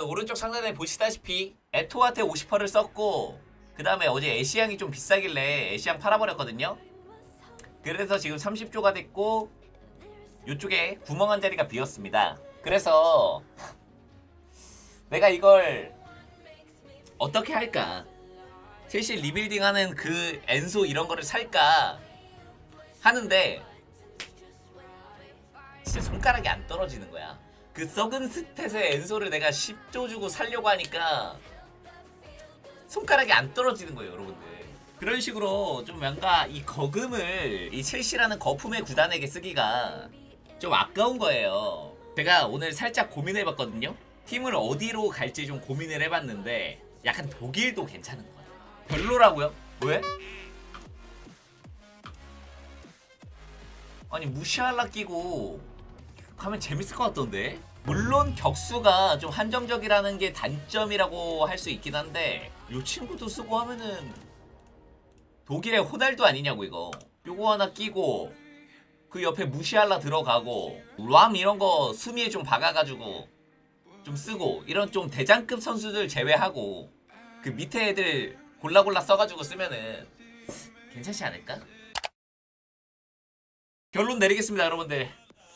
오른쪽 상단에 보시다시피 에토한테 50%를 썼고 그 다음에 어제 애쉬양이 좀 비싸길래 애쉬양 팔아버렸거든요. 그래서 지금 30조가 됐고 이쪽에 구멍 한 자리가 비었습니다. 그래서 내가 이걸 어떻게 할까? 첼시 리빌딩하는 그 엔소 이런 거를 살까 하는데 진짜 손가락이 안 떨어지는 거야. 그 썩은 스탯의 엔소를 내가 10조 주고 살려고 하니까 손가락이 안 떨어지는 거예요, 여러분들. 그런 식으로 좀 뭔가 이 거금을 이 첼시라는 거품의 구단에게 쓰기가 좀 아까운 거예요. 제가 오늘 살짝 고민해봤거든요. 팀을 어디로 갈지 좀 고민을 해봤는데 약간 독일도 괜찮은 거예요. 별로라고요? 왜? 아니 무시할라 끼고 가면 재밌을 것 같던데? 물론 격수가 좀 한정적이라는 게 단점이라고 할 수 있긴 한데 요 친구도 쓰고 하면은 독일의 호날두 아니냐고 이거. 요거 하나 끼고 그 옆에 무시할라 들어가고 람 이런 거 수미에 좀 박아가지고 좀 쓰고 이런 좀 대장급 선수들 제외하고 그 밑에 애들 골라골라 써가지고 쓰면은 괜찮지 않을까? 결론 내리겠습니다, 여러분들.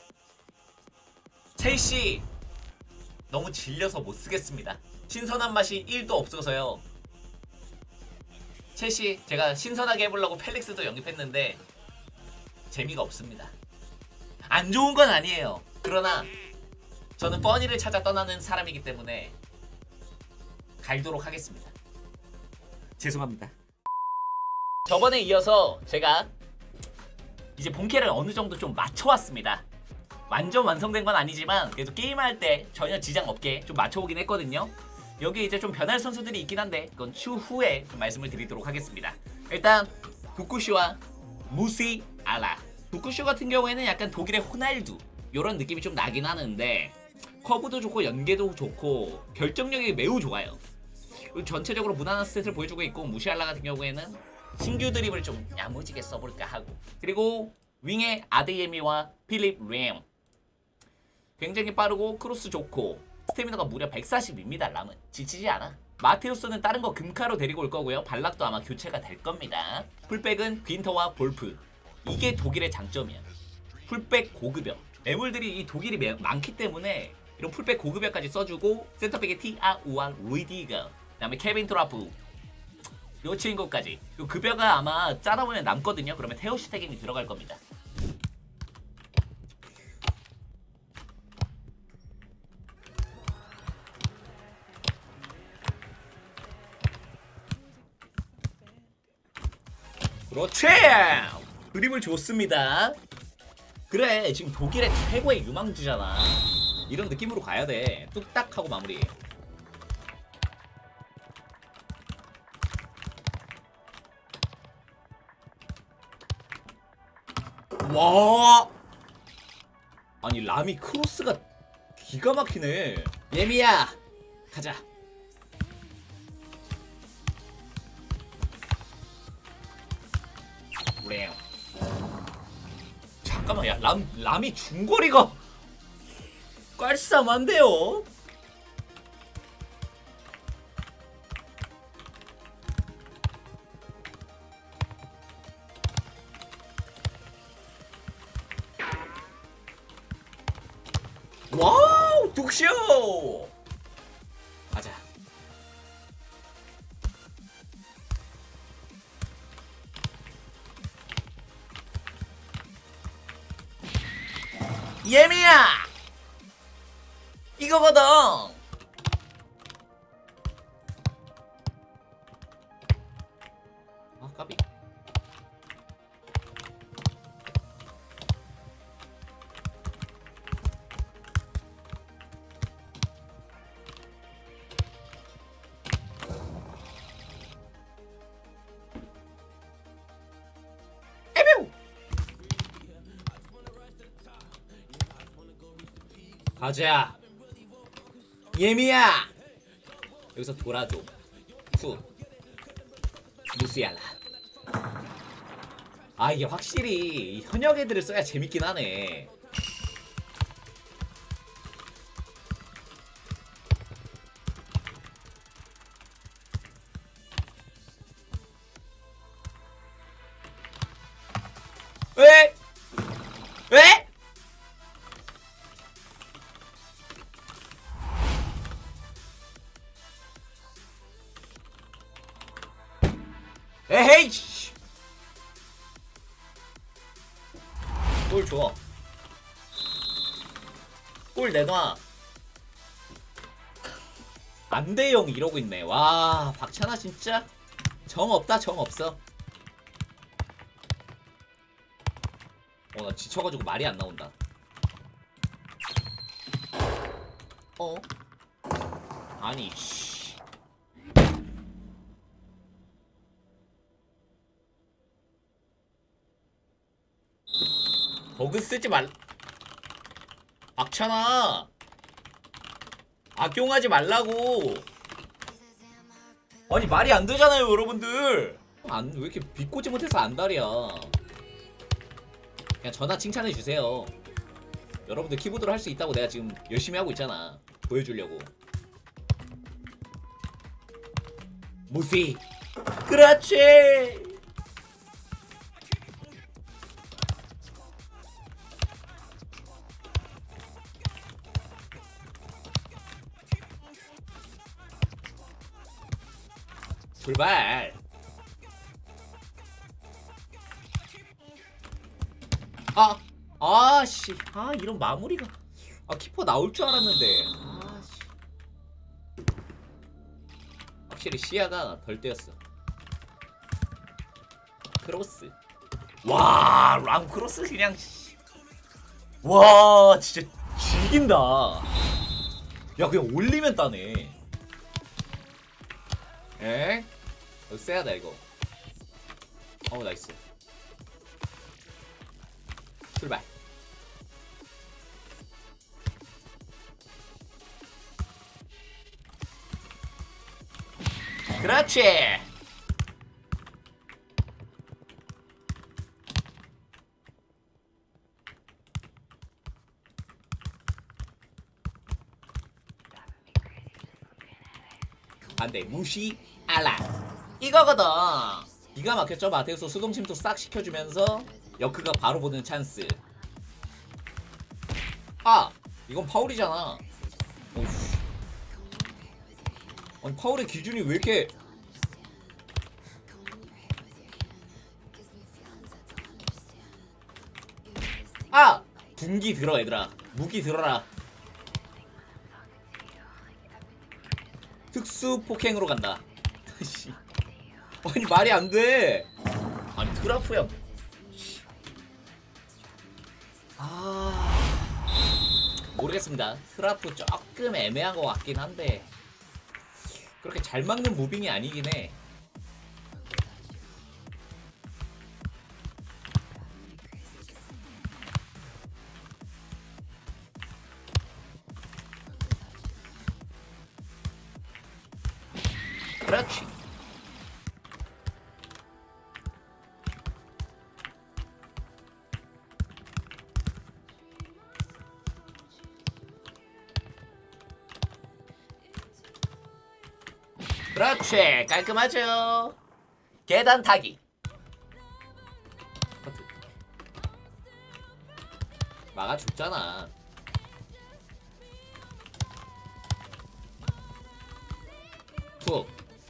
첼시 너무 질려서 못 쓰겠습니다. 신선한 맛이 1도 없어서요. 첼시 제가 신선하게 해보려고 펠릭스도 영입했는데 재미가 없습니다. 안 좋은 건 아니에요. 그러나 저는 뻔히를 찾아 떠나는 사람이기 때문에 갈도록 하겠습니다. 죄송합니다. 저번에 이어서 제가 이제 본캐를 어느 정도 좀 맞춰왔습니다. 완전 완성된 건 아니지만 그래도 게임할 때 전혀 지장 없게 좀 맞춰오긴 했거든요. 여기 이제 좀 변할 선수들이 있긴 한데 그건 추후에 좀 말씀을 드리도록 하겠습니다. 일단 부쿠슈와 무시알라. 부쿠슈 같은 경우에는 약간 독일의 호날두 요런 느낌이 좀 나긴 하는데 커브도 좋고 연계도 좋고 결정력이 매우 좋아요. 전체적으로 무난한 스탯을 보여주고 있고 무시알라 같은 경우에는 신규 드립을 좀 야무지게 써볼까 하고 그리고 윙의 아데예미와 필립 램 굉장히 빠르고 크로스 좋고 스태미너가 무려 140입니다. 람은 지치지 않아. 마테우스는 다른 거 금카로 데리고 올 거고요. 발락도 아마 교체가 될 겁니다. 풀백은 빈터와 볼프. 이게 독일의 장점이야. 풀백 고급여. 매물들이 이 독일이 많기 때문에 이런 풀백 고급여까지 써주고 센터백의 티아우와 루이디거 그 다음에 케빈 트라프 요 친구까지 요 급여가 아마 짜다보면 남거든요. 그러면 테오슈테겐이 들어갈 겁니다. 그렇지! 드립을 좋습니다. 그래 지금 독일의 최고의 유망주잖아. 이런 느낌으로 가야 돼. 뚝딱 하고 마무리. 와 아니 람이 크로스가 기가 막히네. 예미야 가자. 그래요. 잠깐만 야 람이 중거리가 깔쌈한데요? 와우 독쇼 가자. 예미야 이거거든. 아 까비. 가자 예미야 여기서 돌아줘. 후 무시알라. 아 이게 확실히 현역 애들을 써야 재밌긴 하네. 에헤이 씨. 골 줘. 골 내놔. 안돼용 이러고 있네. 와 박찬하 진짜 정 없다. 정 없어. 나 지쳐가지고 말이 안 나온다. 아니 씨. 버그 쓰지 말. 박찬아 악용하지 말라고. 아니 말이 안 되잖아요 여러분들. 왜 이렇게 비꼬지 못해서 안달이야. 그냥 전화 칭찬해 주세요. 여러분들 키보드로 할 수 있다고 내가 지금 열심히 하고 있잖아. 보여주려고. 무시. 그렇지. 출발. 아씨. 이런 마무리가. 키퍼 나올 줄 알았는데. 씨. 확실히 시야가 덜 떼었어. 크로스. 와, 람크로스 그냥. 와, 진짜 죽인다. 야, 그냥 올리면 따네. 에? 세야다 이거. 나이스. 출발. 그렇지. 안돼. 무시 알라 이거거든. 기가 막혔죠. 마테우스 수동침투 싹 시켜주면서 여크가 바로 보는 찬스. 이건 파울이잖아. 오이씨. 아니 파울의 기준이 왜 이렇게. 분기 들어 얘들아. 무기 들어라. 특수 폭행으로 간다. 아니 말이 안 돼. 아니 드라프야. 모르겠습니다. 트라프 조금 애매한 것 같긴 한데 그렇게 잘 막는 무빙이 아니긴 해. 그렇지. 그렇지. 깔끔하죠. 계단 타기. 막아 죽잖아. 툭.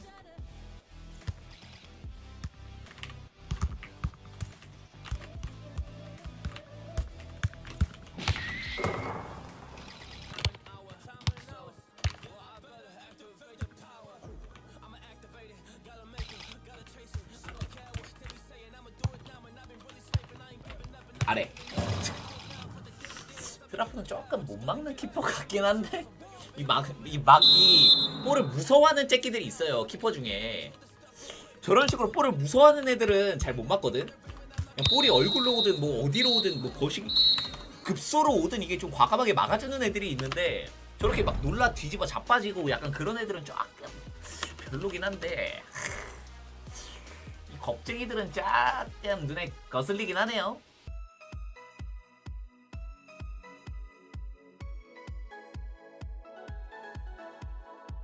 아래. 드라프는 조금 못 막는 키퍼 같긴 한데 이 볼을 무서워하는 째끼들이 있어요. 키퍼 중에 저런 식으로 볼을 무서워하는 애들은 잘 못 막거든. 그냥 볼이 얼굴로 오든 뭐 어디로 오든 뭐 거시 급소로 오든 이게 좀 과감하게 막아주는 애들이 있는데 저렇게 막 놀라 뒤집어 자빠지고 약간 그런 애들은 조금 별로긴 한데 이 겁쟁이들은 조금 눈에 거슬리긴 하네요.